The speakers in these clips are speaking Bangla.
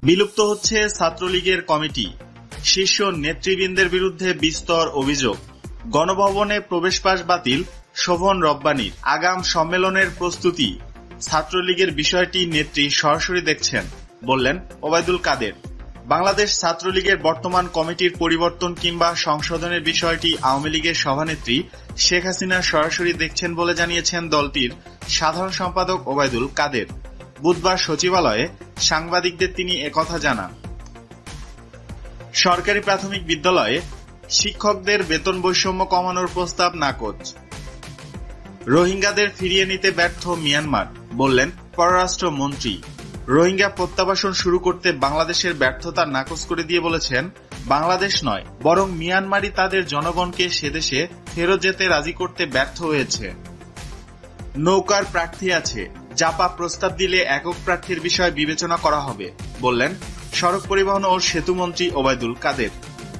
বিলুপ্ত হচ্ছে ছাত্রলীগের কমিটি, শীর্ষ নেতৃবৃন্দের বিরুদ্ধে বিস্তর অভিযোগ। গণভবনে প্রবেশপাস বাতিল শোভন রব্বানীর। আগাম সম্মেলনের প্রস্তুতি, ছাত্রলীগের বিষয়টি নেত্রী সরাসরি দেখছেন, বললেন ওবায়দুল কাদের। বাংলাদেশ ছাত্রলীগের বর্তমান কমিটির পরিবর্তন কিংবা সংশোধনের বিষয়টি আওয়ামী লীগের সভানেত্রী শেখ হাসিনা সরাসরি দেখছেন বলে জানিয়েছেন দলটির সাধারণ সম্পাদক ওবায়দুল কাদের। বুধবার সচিবালয়ে সাংবাদিকদের তিনি একথা জানান। সরকারি প্রাথমিক বিদ্যালয়ে শিক্ষকদের বেতন বৈষম্য কমানোর প্রস্তাব নাকচ। রোহিঙ্গাদের ফিরিয়ে নিতে ব্যর্থ মিয়ানমার, বললেন পররাষ্ট্রমন্ত্রী। রোহিঙ্গা প্রত্যাবাসন শুরু করতে বাংলাদেশের ব্যর্থতা নাকচ করে দিয়ে বলেছেন, বাংলাদেশ নয় বরং মিয়ানমারই তাদের জনগণকে সেদেশে ফেরত যেতে রাজি করতে ব্যর্থ হয়েছে। নৌকার প্রার্থী আছে, জাপা প্রস্তাব দিলে একক প্রার্থীর বিষয় বিবেচনা করা হবে, বললেন সড়ক পরিবহন ও সেতুমন্ত্রী ওবায়দুল কাদের।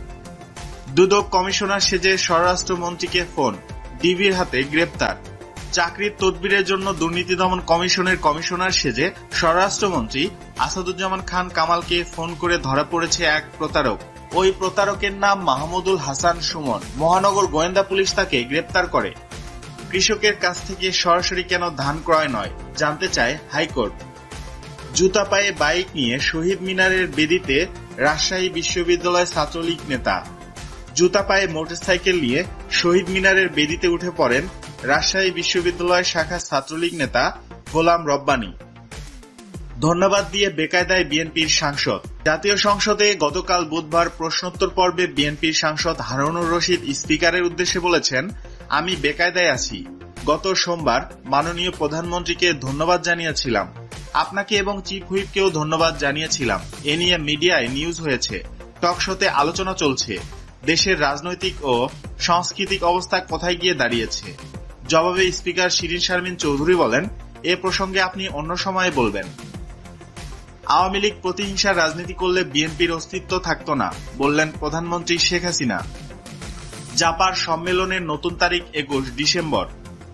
দুদক কমিশনার সেজে স্বরাষ্ট্রমন্ত্রীকে ফোন, ডিবির হাতে গ্রেপ্তার। চাকরির তদবিরের জন্য দুর্নীতি দমন কমিশনের কমিশনার সেজে স্বরাষ্ট্রমন্ত্রী আসাদুজ্জামান খান কামালকে ফোন করে ধরা পড়েছে এক প্রতারক। ওই প্রতারকের নাম মাহমুদুল হাসান সুমন। মহানগর গোয়েন্দা পুলিশ তাকে গ্রেপ্তার করে। কৃষকের কাছ থেকে সরাসরি কেন ধান ক্রয় নয় জানতে চায় হাইকোর্ট। জুতা পায়ে বাইক নিয়ে শহীদ মিনারের বেদিতে রাজশাহী বিশ্ববিদ্যালয় ছাত্রলীগ নেতা। জুতা পায়ে মোটরসাইকেল নিয়ে শহীদ মিনারের বেদিতে উঠে পড়েন রাজশাহী বিশ্ববিদ্যালয় শাখা ছাত্রলীগ নেতা গোলাম রব্বানী। ধন্যবাদ দিয়ে বেকায়দায় বিএনপির সাংসদ। জাতীয় সংসদে গতকাল বুধবার প্রশ্নোত্তর পর্বে বিএনপির সাংসদ হারুনুর রশিদ স্পিকারের উদ্দেশ্যে বলেছেন, আমি বেকায়দায় আছি। গত সোমবার মাননীয় প্রধানমন্ত্রীকে ধন্যবাদ জানিয়েছিলাম, আপনাকে এবং চিফ হুইপকেও ধন্যবাদ জানিয়েছিলাম। এ নিয়ে মিডিয়ায় নিউজ হয়েছে, টকশোতে আলোচনা চলছে। দেশের রাজনৈতিক ও সাংস্কৃতিক অবস্থা কোথায় গিয়ে দাঁড়িয়েছে। জবাবে স্পিকার শিরিন শারমিন চৌধুরী বলেন, এ প্রসঙ্গে আপনি অন্য সময়ে বলবেন। আওয়ামী লীগ প্রতিহিংসার রাজনীতি করলে বিএনপির অস্তিত্ব থাকত না, বললেন প্রধানমন্ত্রী শেখ হাসিনা। জাপার সম্মেলনের নতুন তারিখ 21 ডিসেম্বর।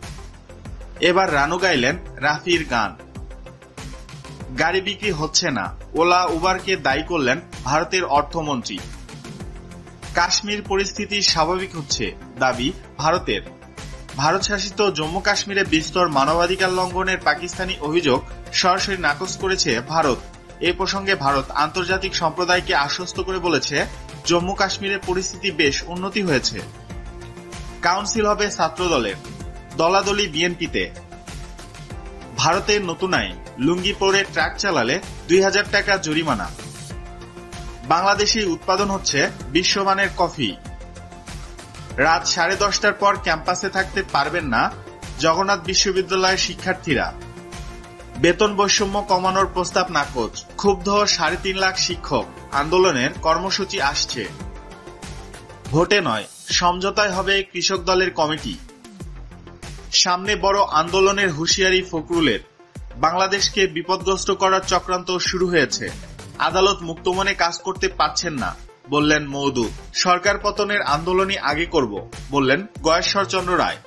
এবার রানু গাইলেন রাফির গান। গাড়ি বিক্রি হচ্ছে না, ওলা উবারকে দায়ী করলেন ভারতের অর্থমন্ত্রী। কাশ্মীর পরিস্থিতি স্বাভাবিক হচ্ছে দাবি ভারতের। ভারত শাসিত জম্মু কাশ্মীরে বিস্তর মানবাধিকার লঙ্ঘনের পাকিস্তানি অভিযোগ সরাসরি নাকচ করেছে ভারত। এ প্রসঙ্গে ভারত আন্তর্জাতিক সম্প্রদায়কে আশ্বস্ত করে বলেছে, জম্মু কাশ্মীরের পরিস্থিতি বেশ উন্নতি হয়েছে। কাউন্সিল হবে ছাত্রদলের, দলাদলি বিএনপিতে। ভারতের নতুন আইন, লুঙ্গি পরে ট্রাক চালালে 2000 টাকা জরিমানা। বাংলাদেশে উৎপাদন হচ্ছে বিশ্বমানের কফি। রাত 10:30টার পর ক্যাম্পাসে থাকতে পারবেন না জগন্নাথ বিশ্ববিদ্যালয়ের শিক্ষার্থীরা। বেতন বৈষম্য কমানোর প্রস্তাব নাকচ। ক্ষুব্ধ 3.5 লাখ শিক্ষক, আন্দোলনের কর্মসূচি আসছে। ভোটে নয় সমঝোতায় হবে কৃষক দলের কমিটি। সামনে বড় আন্দোলনের হুঁশিয়ারি ফখরুলের। বাংলাদেশকে বিপদগ্রস্ত করার চক্রান্ত শুরু হয়েছে। আদালত মুক্তমনে কাজ করতে পারছেন না, বললেন মওদুদ। সরকার পতনের আন্দোলনই আগে করব, বললেন গয়েশ্বরচন্দ্র রায়।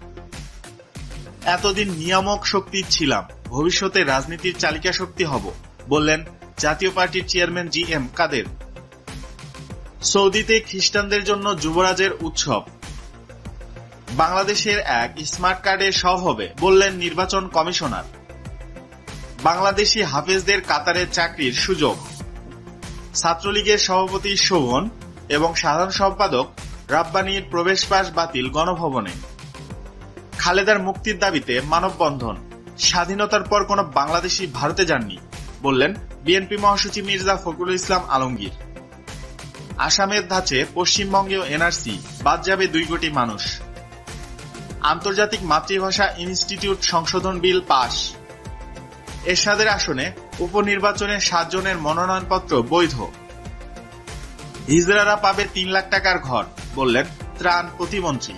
এতদিন নিয়ামক শক্তি ছিলাম, ভবিষ্যতে রাজনীতির চালিকা শক্তি হব, বললেন জাতীয় পার্টির চেয়ারম্যান জি.এম. কাদের। সৌদিতে খ্রিস্টানদের জন্য যুবরাজের উৎসব। বাংলাদেশের এক স্মার্ট কার্ডে সব হবে, বললেন নির্বাচন কমিশনার। বাংলাদেশি হাফেজদের কাতারে চাকরির সুযোগ। ছাত্রলীগের সভাপতি শোভন এবং সাধারণ সম্পাদক রাব্বানীর প্রবেশপাস বাতিল গণভবনে। খালেদার মুক্তির দাবিতে মানববন্ধন। স্বাধীনতার পর কোন বাংলাদেশি ভারতে যাননি, বললেন বিএনপি মহাসচিব মির্জা ফখরুল ইসলাম আলমগীর। আসামের ধাঁচে পশ্চিমবঙ্গেও এনআরসি, বাদ যাবে 2 কোটি মানুষ। আন্তর্জাতিক মাতৃভাষা ইনস্টিটিউট সংশোধন বিল পাস। এরশাদের আসনে উপনির্বাচনে 7 জনের মনোনয়নপত্র বৈধ। হিজড়ারা পাবে 3 লাখ টাকার ঘর, বললেন ত্রাণ প্রতিমন্ত্রী।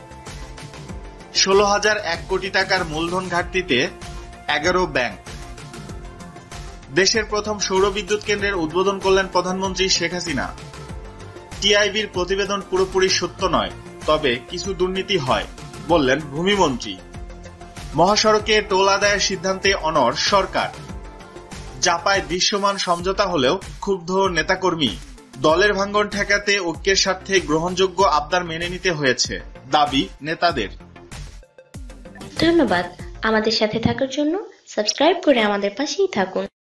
16,001 কোটি টাকার মূলধন ঘাটতিতে 11 ব্যাংক। দেশের প্রথম সৌর বিদ্যুৎ কেন্দ্রের উদ্বোধন করলেন প্রধানমন্ত্রী শেখ হাসিনা। টিআইবির প্রতিবেদন পুরোপুরি সত্য নয়, তবে কিছু দুর্নীতি হয়, বললেন ভূমিমন্ত্রী। মহাসড়কে টোল আদায়ের সিদ্ধান্তে অনড় সরকার। চাপায় দৃশ্যমান সমঝোতা হলেও ক্ষুব্ধ নেতাকর্মী। দলের ভাঙ্গন ঠেকাতে ঐক্যের স্বার্থে গ্রহণযোগ্য আবদার মেনে নিতে হয়েছে, দাবি নেতাদের। ধন্যবাদ আমাদের সাথে থাকার জন্য। সাবস্ক্রাইব করে আমাদের পাশেই থাকুন।